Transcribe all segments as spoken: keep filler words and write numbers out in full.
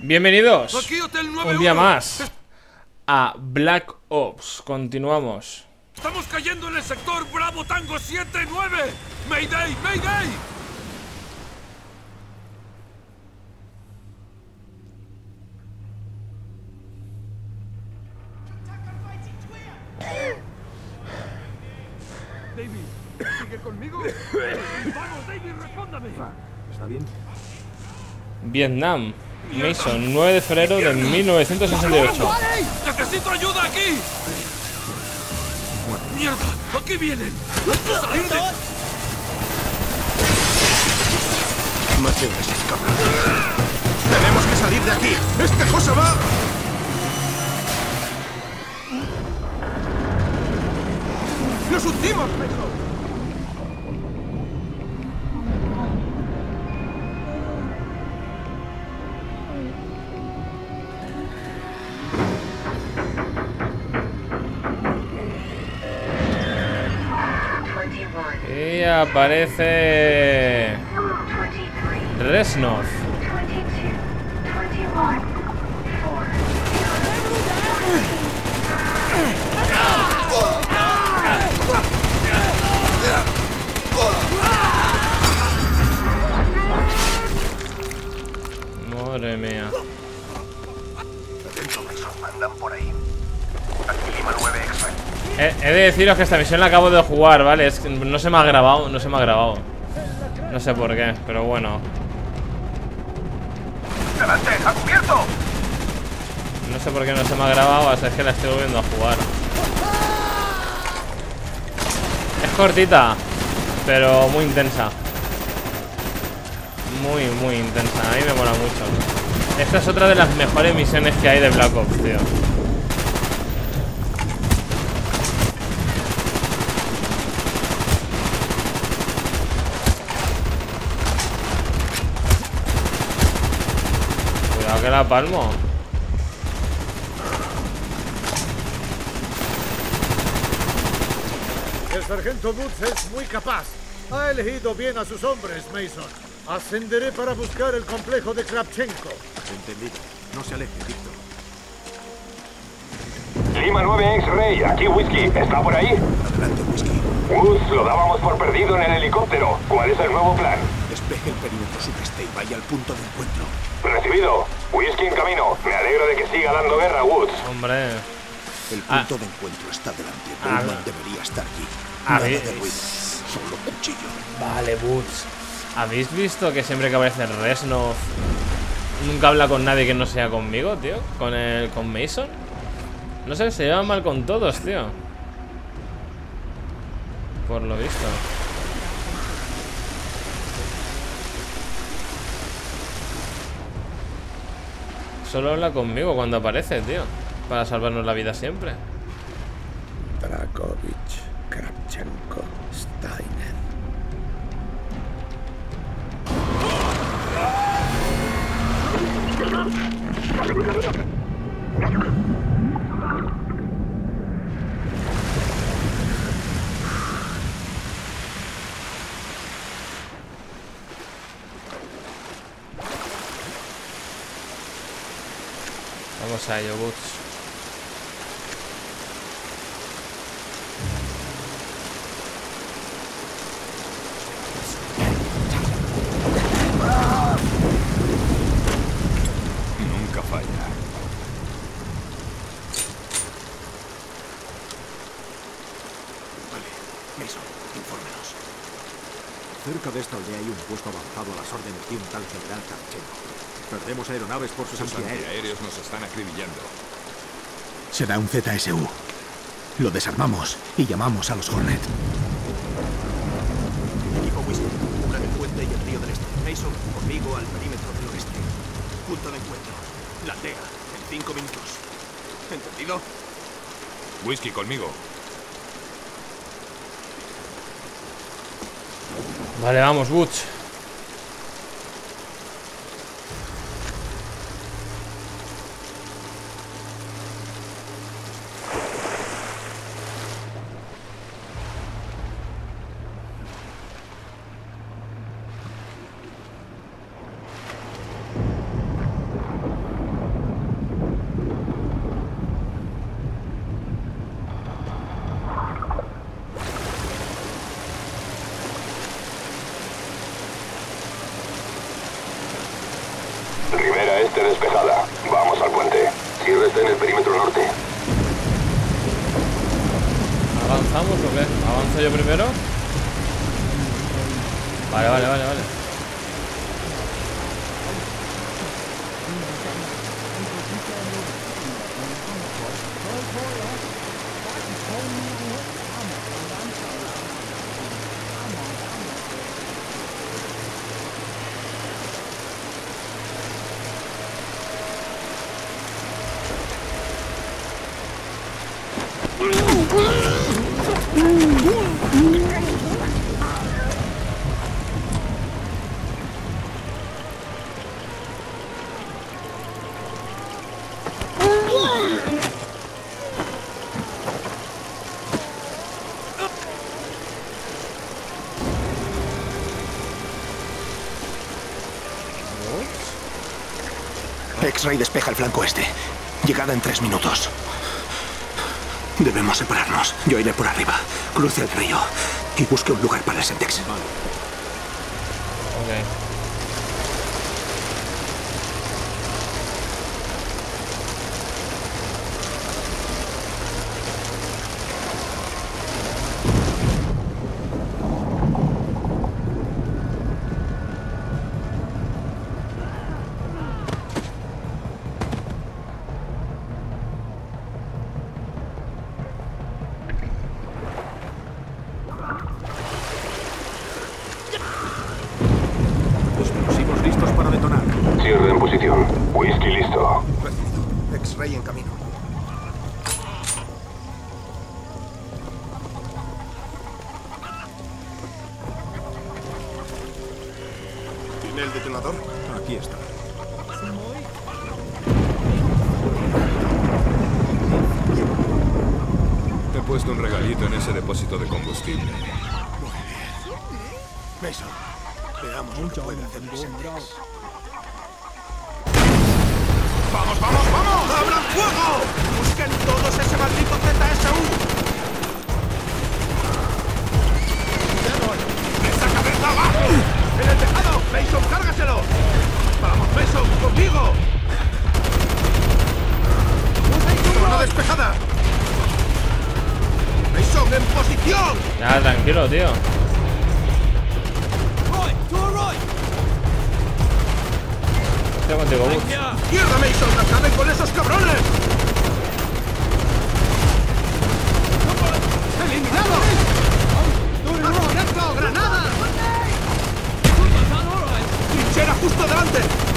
Bienvenidos Aquí, Hotel nueve uno. un día más a Black Ops. Continuamos. Estamos cayendo en el sector Bravo Tango siete nueve. Mayday, Mayday. David, ¿sigue conmigo? Vamos, David, respóndame. ¿Está bien? Vietnam, Mason, nueve de febrero de mil novecientos sesenta y ocho. ¡Necesito ayuda aquí! ¡Mierda! ¡Aquí vienen! ¡Salir de... Maten a esos cabrones. ¡Tenemos que salir de aquí! ¡Esta cosa va! ¡Nos hundimos, Pedro! Y aparece Reznov. Madre mía. Atento, Mason. Andan por ahí. Aquí Lima nueve X-Ray. He, he de deciros que esta misión la acabo de jugar, ¿vale? Es que no se me ha grabado, no se me ha grabado. No sé por qué, pero bueno. ¡Delante! ¡A cubierto! No sé por qué no se me ha grabado, así es que la estoy volviendo a jugar. Es cortita, pero muy intensa. Muy, muy intensa. A mí me mola mucho. Esta es otra de las mejores misiones que hay de Black Ops, tío. Cuidado que la palmo. El sargento Woods es muy capaz. Ha elegido bien a sus hombres, Mason. Ascenderé para buscar el complejo de Kravchenko. Entendido. No se aleje, Víctor. Lima nueve X-Ray, aquí Whiskey. ¿Está por ahí? Adelante, Whiskey. Woods, lo dábamos por perdido en el helicóptero. ¿Cuál es el nuevo plan? Despeje el perímetro sudeste y vaya al punto de encuentro. Recibido. Whiskey en camino. Me alegro de que siga dando guerra, Woods. Hombre. El Ah. punto de encuentro está delante. Ah, Bowman no. debería estar allí. A Nada ver. de ruido. Solo cuchillo. Vale, Boots. ¿Habéis visto que siempre que aparece Reznov nunca habla con nadie que no sea conmigo, tío? Con el con Mason. No sé, se llevan mal con todos, tío. Por lo visto. Solo habla conmigo cuando aparece, tío. Para salvarnos la vida siempre. Dragovich, Kravchenko, Steiner. Vamos a ello, Boots. Nunca falla. Vale. Mason, infórmenos. Cerca de esta aldea hay un puesto avanzado a las órdenes de un tal general Kravchenko. Perdemos aeronaves por sus Sus antiaéreos. antiaéreos nos están acribillando. Será un Z S U. Lo desarmamos y llamamos a los Hornet. Equipo Whiskey, cubran el puente y el río del este. Mason, conmigo al perímetro del oeste. Punto de encuentro. La aldea, en cinco minutos. ¿Entendido? Whiskey, conmigo. Vale, vamos, Boots. Ribera este despejada. Vamos al puente. Sierra está en el perímetro norte. ¿Avanzamos o qué? ¿Avanzo yo primero? Vale, vale, vale, vale. X-Ray despeja el flanco este. Llegada en tres minutos. Debemos separarnos. Yo iré por arriba. Cruce el río y busque un lugar para el Semtex. Ok. Explosivos listos para detonar. Sierra en posición. Whisky listo. Recibido. X-Ray en camino. ¿Tiene el detonador? Aquí está. He puesto un regalito en ese depósito de combustible. Mason, veamos lo que puede hacer el Semtex. ¡Vamos, vamos, vamos! ¡Abran fuego! ¡Busquen todos ese maldito Z S U! ¡Esa cabeza abajo! ¡En el tejado! ¡Mason, cárgaselo! ¡Vamos, Mason, conmigo! ¡Zona despejada! ¡Mason, en posición! Ya, tranquilo, tío. Estoy contigo, Butch. ¡Izquierda, Mason! ¡Acaben con esos cabrones! ¡Eliminado! ¡Arroyando! ¡Granada! ¡Trinchera justo delante!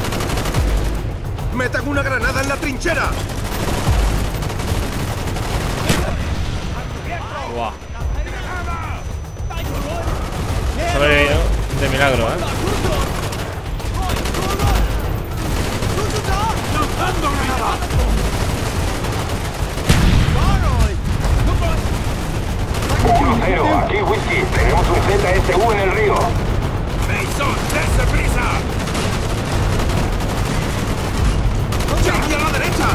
¡Metan una granada en la trinchera! Buah. Sobrevivido de milagro, eh. ¡Lanzando granada! uno cero. Aquí Whisky. Tenemos un Z S U en el río. ¡Mason, dense prisa! ¡Charlie a la derecha!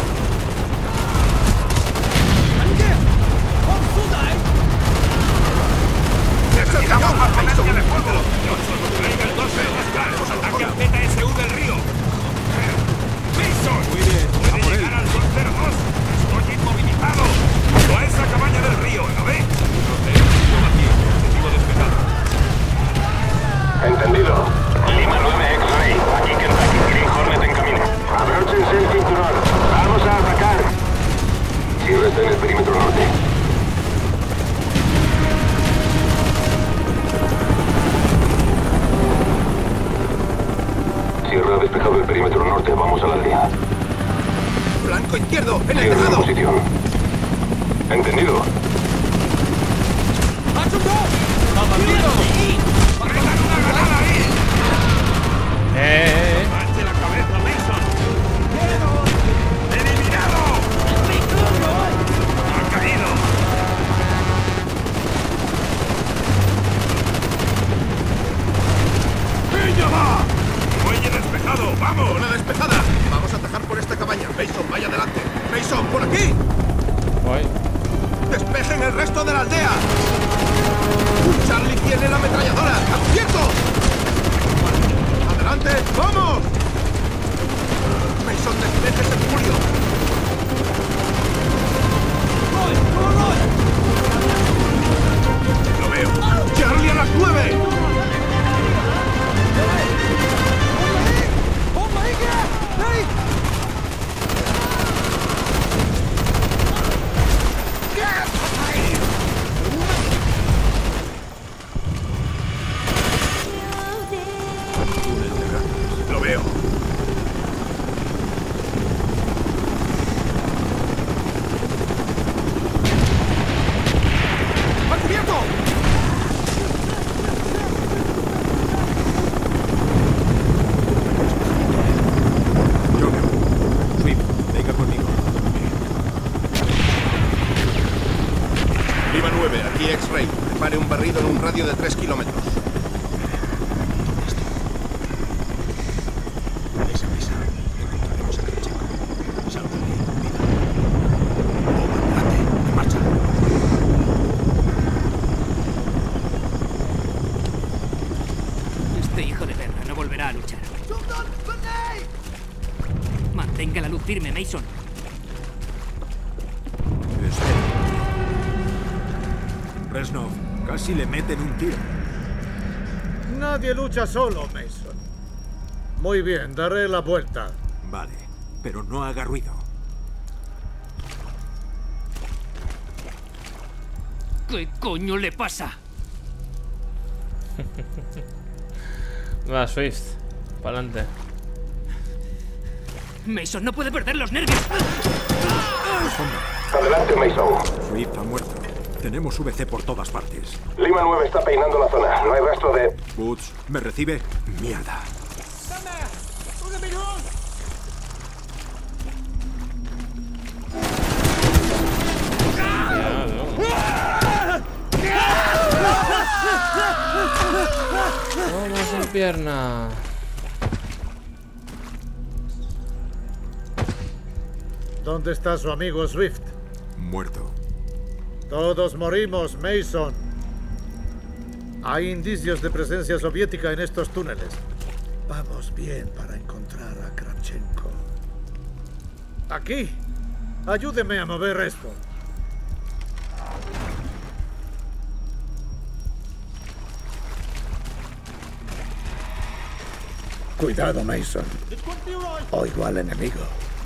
¡Necesitamos más Mason! ¡Traiga el doce! ¡Haremos ataque al Z S U del río! ¡Mason! ¡Puede llegar al dos cero dos! ¡Estoy inmovilizado! ¡A esa cabaña del río! ¿Lo ve? Entendido. Lima nueve X-Ray. Aquí Kentucky. Green Hornet en camino. Abróchense el cinturón. Vamos a atacar. Sierra está en el perímetro norte. Sierra ha despejado el perímetro norte. Vamos a la aldea. ¡Flanco izquierdo! ¡En el Sierra en tejado! posición. Entendido. Eh, eh, eh. ¡Manche la cabeza, Mason! ¡Eliminado! ¡Ha caído! ¡Ella va! ¡Muelle despejado! ¡Vamos! ¡Zona despejada! Vamos a atajar por esta cabaña. Mason, vaya adelante. Mason, por aquí. Voy. ¡Despejen el resto de la aldea! ¡Charlie tiene la ametralladora! ¡Abierto! ¡Adelante! ¡Vamos! Mantenga la luz firme, Mason. Espera. Reznov, casi le meten un tiro. Nadie lucha solo, Mason. Muy bien, daré la vuelta. Vale, pero no haga ruido. ¿Qué coño le pasa? Va, Swift. Pa'lante. Mason no puede perder los nervios. Adelante, Mason. Swift ha muerto. Tenemos V C por todas partes. Lima nueve está peinando la zona. No hay rastro de... Woods, ¿me recibe? Mierda. Vamos en pierna. ¿Dónde está su amigo Swift? Muerto. Todos morimos, Mason. Hay indicios de presencia soviética en estos túneles. Vamos bien para encontrar a Kravchenko. Aquí. Ayúdeme a mover esto. Cuidado, Mason. Oigo al enemigo.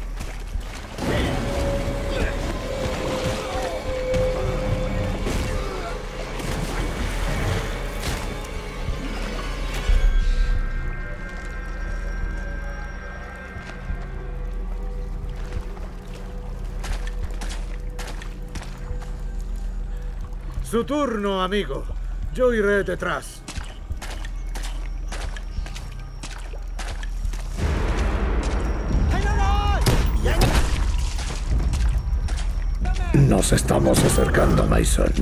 Su turno, amigo. Yo iré detrás. Nos estamos acercando, Mason.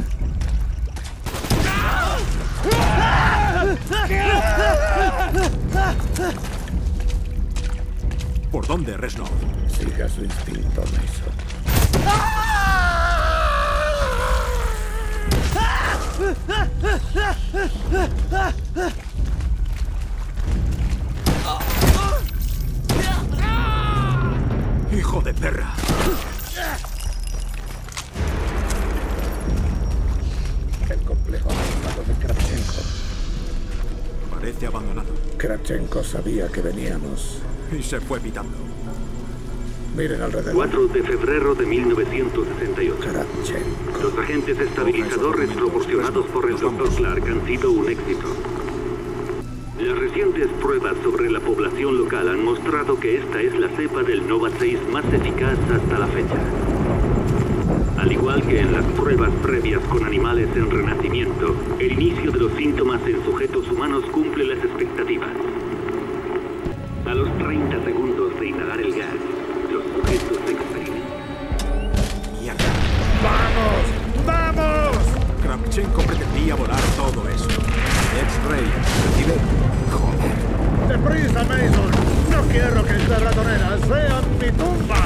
¿Por dónde, Reznov? Siga su instinto, Mason. ¡Hijo de perra! El complejo abandonado de Kravchenko. Parece abandonado. Kravchenko sabía que veníamos. Y se fue pitando. Miren alrededor. cuatro de febrero de mil novecientos sesenta y ocho. Kravchenko. Los agentes estabilizadores proporcionados por el doctor Clark han sido un éxito. Las recientes pruebas sobre la población local han mostrado que esta es la cepa del Nova seis más eficaz hasta la fecha. Al igual que en las pruebas previas con animales en renacimiento, el inicio de los síntomas en sujetos humanos cumple las expectativas. A los treinta segundos de inhalar el gas, los sujetos experimentan. ¡Mierda! ¡Vamos! ¡Vamos! Kravchenko pretendía volar todo eso. X-Ray, ¿recibe? Joder. ¡Deprisa, Mason! No quiero que estas ratoneras sean mi tumba.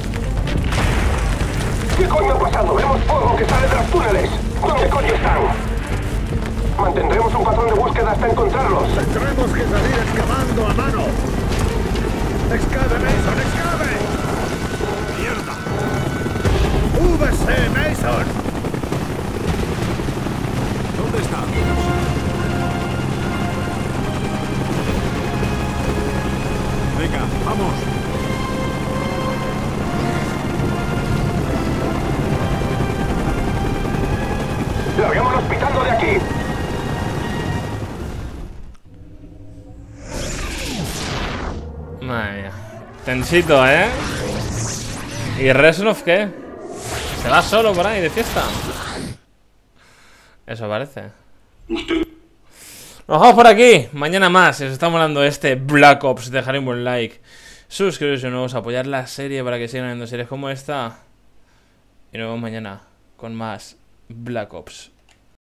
¿Qué coño ha pasado? Vemos fuego que sale de los túneles. ¿Dónde coño están? Mantendremos un patrón de búsqueda hasta encontrarlos. Tendremos que salir excavando a mano. ¡Excave, Mason! ¡Excave! ¡Mierda! ¡V C, Mason! ¿Dónde está? Venga, vamos. Larguémonos pitando de aquí. Madre mía. Tensito, ¿eh? ¿Y Reznov qué? ¿Se va solo por ahí de fiesta? Eso parece. Nos vamos por aquí. Mañana más. Si os está molando este Black Ops, dejaré un buen like. Suscribiros de nuevo, apoyar la serie para que sigan viendo series como esta. Y nos vemos mañana con más Black Ops.